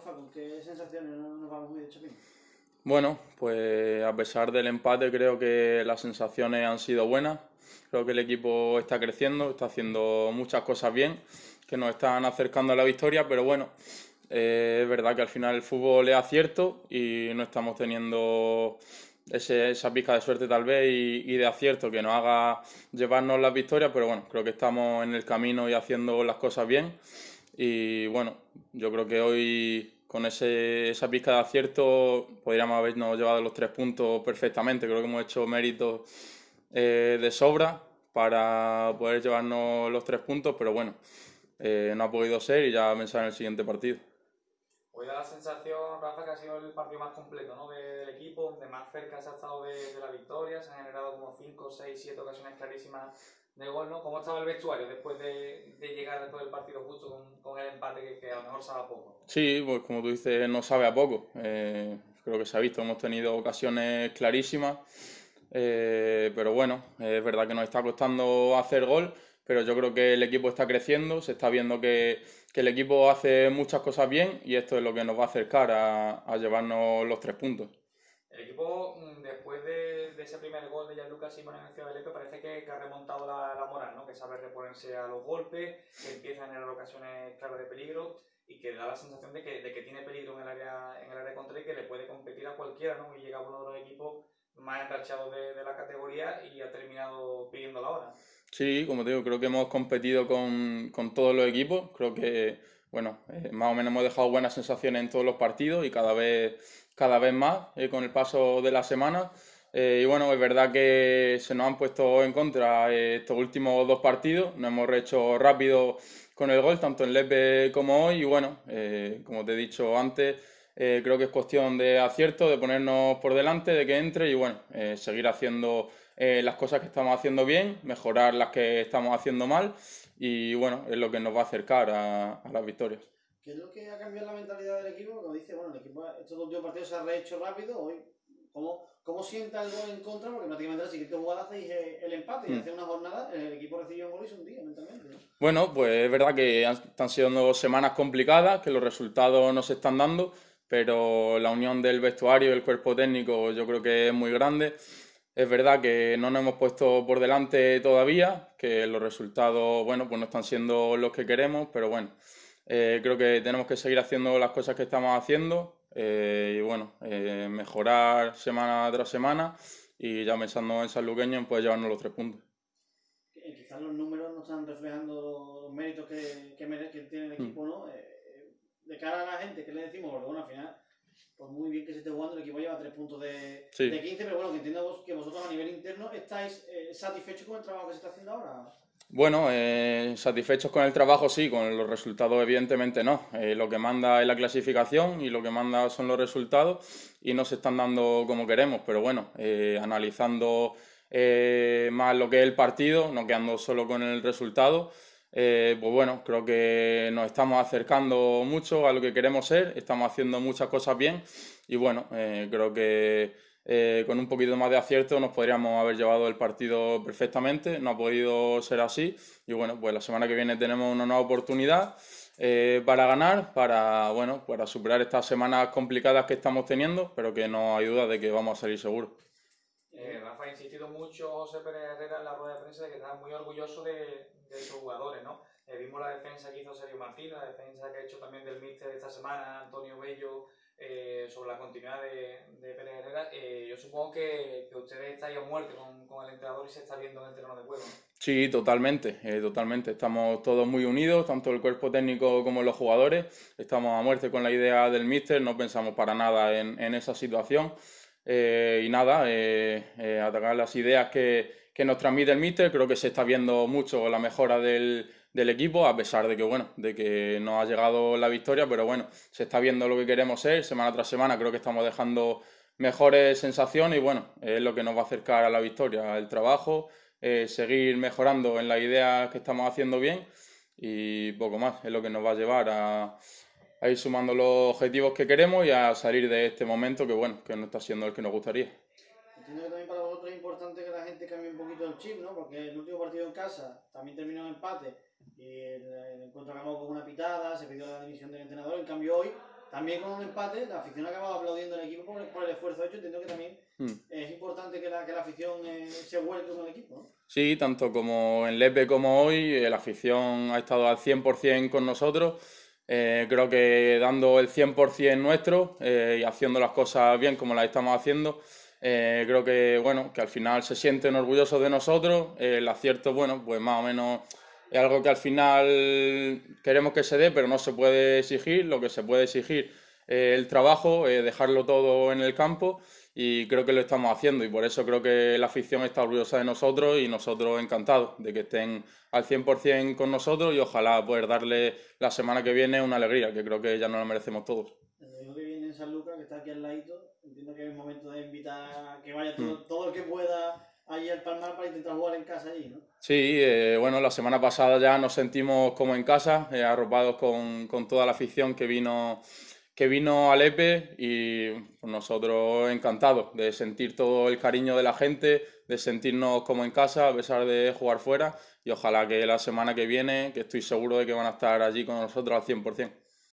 Rafa, ¿con qué sensaciones nos vamos hoy de Chapín? Bueno, pues a pesar del empate creo que las sensaciones han sido buenas. Creo que el equipo está creciendo, está haciendo muchas cosas bien, que nos están acercando a la victoria, pero bueno, es verdad que al final el fútbol es acierto y no estamos teniendo esa pizca de suerte tal vez y de acierto que nos haga llevarnos las victorias, pero bueno, creo que estamos en el camino y haciendo las cosas bien. Y bueno, yo creo que hoy con esa pizca de acierto podríamos habernos llevado los 3 puntos perfectamente. Creo que hemos hecho méritos de sobra para poder llevarnos los 3 puntos, pero bueno, no ha podido ser y ya pensar en el siguiente partido. Hoy da la sensación, Rafa, que ha sido el partido más completo, ¿no? Del equipo, donde más cerca se ha estado de la victoria, se han generado como 5, 6, 7 ocasiones clarísimas de gol, ¿no? ¿Cómo estaba el vestuario después de llegar después del partido justo con el empate que a lo mejor sabe a poco? Sí, pues como tú dices, no sabe a poco. Creo que se ha visto, hemos tenido ocasiones clarísimas, pero bueno, es verdad que nos está costando hacer gol, pero yo creo que el equipo está creciendo, se está viendo que el equipo hace muchas cosas bien y esto es lo que nos va a acercar a llevarnos los 3 puntos. El equipo, después de ese primer gol de Gianluca Simón en el Ciudad de Lepe, parece que ha remontado la moral, ¿no? Que sabe reponerse a los golpes, que empieza a generar ocasiones claras de peligro y que da la sensación de que tiene peligro en el área contraria y que le puede competir a cualquiera, ¿no? Y llega uno de los equipos más enrachados de la categoría y ha terminado pidiendo la hora. Sí, como te digo, creo que hemos competido con todos los equipos. Creo que, bueno, más o menos hemos dejado buenas sensaciones en todos los partidos y cada vez más con el paso de la semana. Y bueno, es verdad que se nos han puesto en contra estos últimos 2 partidos. Nos hemos hecho rápido con el gol, tanto en Lepe como hoy. Y bueno, como te he dicho antes, creo que es cuestión de acierto, de ponernos por delante, de que entre y bueno, seguir haciendo las cosas que estamos haciendo bien, mejorar las que estamos haciendo mal y bueno, es lo que nos va a acercar a las victorias. ¿Qué es lo que ha cambiado la mentalidad del equipo? Como dice, bueno, el equipo estos dos últimos partidos se ha rehecho rápido. Hoy, ¿cómo sienta el gol en contra? Porque prácticamente la siguiente jugada hacéis el empate y hace una jornada el equipo recibió un gol y es un día mentalmente, ¿no? Bueno, pues es verdad que han sido semanas complicadas, que los resultados no se están dando, pero la unión del vestuario y el cuerpo técnico yo creo que es muy grande. Es verdad que no nos hemos puesto por delante todavía, que los resultados, bueno, pues no están siendo los que queremos, pero bueno, creo que tenemos que seguir haciendo las cosas que estamos haciendo y bueno, mejorar semana tras semana y ya pensando en sanluqueño, pues llevarnos los 3 puntos. Quizás los números no están reflejando los méritos que tiene el equipo, ¿no? De cara a la gente, ¿qué le decimos? Porque bueno, al final, pues muy bien que se esté jugando, el equipo lleva 3 puntos Sí. de 15, pero bueno, que entiendo que vosotros a nivel interno estáis satisfechos con el trabajo que se está haciendo ahora. Bueno, satisfechos con el trabajo sí, con los resultados evidentemente no. Lo que manda es la clasificación y lo que manda son los resultados y no se están dando como queremos, pero bueno, analizando más lo que es el partido, no quedando solo con el resultado, pues bueno, creo que nos estamos acercando mucho a lo que queremos ser, estamos haciendo muchas cosas bien y bueno, creo que con un poquito más de acierto nos podríamos haber llevado el partido perfectamente, no ha podido ser así y bueno, pues la semana que viene tenemos una nueva oportunidad para ganar, bueno, para superar estas semanas complicadas que estamos teniendo, pero que nos ayuda de que vamos a salir seguros. Rafa, ha insistido mucho José Pérez Herrera en la rueda de prensa de que estaba muy orgulloso de sus jugadores, ¿no? Vimos la defensa que hizo Sergio Martín, la defensa que ha hecho también del míster esta semana, Antonio Bello, sobre la continuidad de Pérez Herrera. Yo supongo que ustedes estáis a muerte con el entrenador y se está viendo en el terreno de juego, ¿no? Sí, totalmente, totalmente. Estamos todos muy unidos, tanto el cuerpo técnico como los jugadores. Estamos a muerte con la idea del míster, no pensamos para nada en esa situación. Y nada, atacar las ideas que nos transmite el míster. Creo que se está viendo mucho la mejora del equipo, a pesar de que, bueno, de que no ha llegado la victoria, pero bueno, se está viendo lo que queremos ser. Semana tras semana creo que estamos dejando mejores sensaciones y bueno, es lo que nos va a acercar a la victoria, el trabajo, seguir mejorando en las ideas que estamos haciendo bien y poco más, es lo que nos va a llevar a ir sumando los objetivos que queremos y a salir de este momento que bueno, que no está siendo el que nos gustaría. Entiendo que también para vosotros es importante que la gente cambie un poquito el chip, ¿no? Porque el último partido en casa también terminó en empate y el encuentro acabó con una pitada, se pidió la dimisión del entrenador. En cambio hoy también con un empate, la afición ha acabado aplaudiendo al equipo por el esfuerzo hecho. Entiendo que también es importante que la afición se vuelque con el equipo, ¿no? Sí, tanto como en Lepe como hoy, la afición ha estado al 100% con nosotros. Creo que dando el 100% nuestro y haciendo las cosas bien como las estamos haciendo, creo que, bueno, que al final se sienten orgullosos de nosotros. El acierto, bueno, pues más o menos es algo que al final queremos que se dé, pero no se puede exigir. Lo que se puede exigir es el trabajo, dejarlo todo en el campo, y creo que lo estamos haciendo, y por eso creo que la afición está orgullosa de nosotros y nosotros encantados de que estén al 100% con nosotros, y ojalá poder darle la semana que viene una alegría, que creo que ya nos la merecemos todos. El domingo que viene en San Lucas, que está aquí al ladito, entiendo que es el momento de invitar a que vaya todo el que pueda allí al Palmar para intentar jugar en casa allí, ¿no? Sí, bueno, la semana pasada ya nos sentimos como en casa, arropados con toda la afición que vino al EPE, y pues, nosotros encantados de sentir todo el cariño de la gente, de sentirnos como en casa a pesar de jugar fuera, y ojalá que la semana que viene, que estoy seguro de que van a estar allí con nosotros al 100%.